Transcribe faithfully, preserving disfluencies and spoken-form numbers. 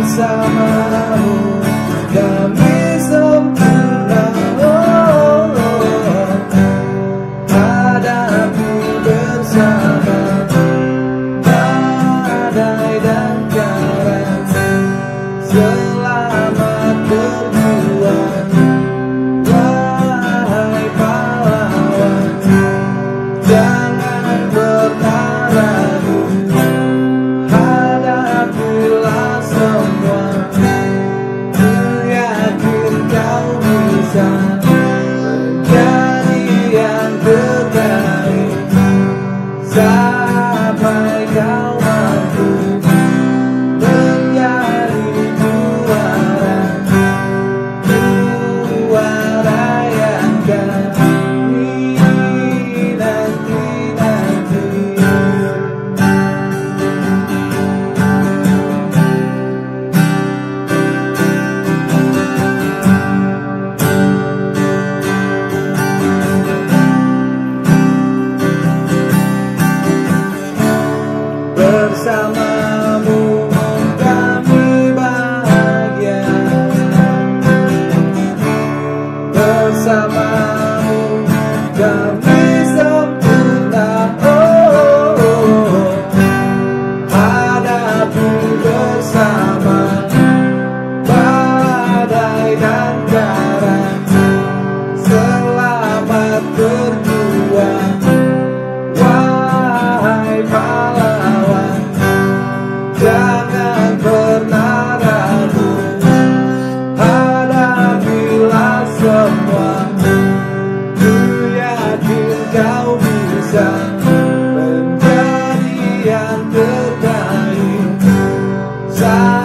bersamamu demi sempurna. Oh, oh, oh. Hadapi bersama badai dan karang. Selamat berjuang, wahai pahlawan. Jangan pernah ragu, hadapilah semua. Ku yakin kau bisa menjadi yang terbaik sampai kau mampu menjadi juara. Juara yang kami nanti-nanti. Bersamamu kami bahagia, bersamamu kami sempurna. Oh, oh, oh. Hadapi bersama badai dan karang. Selamat berjuang, wahai pahlawan. Jangan pernah ragu, hadapilah semua. Ku yakin kau bisa menjadi yang terbaik.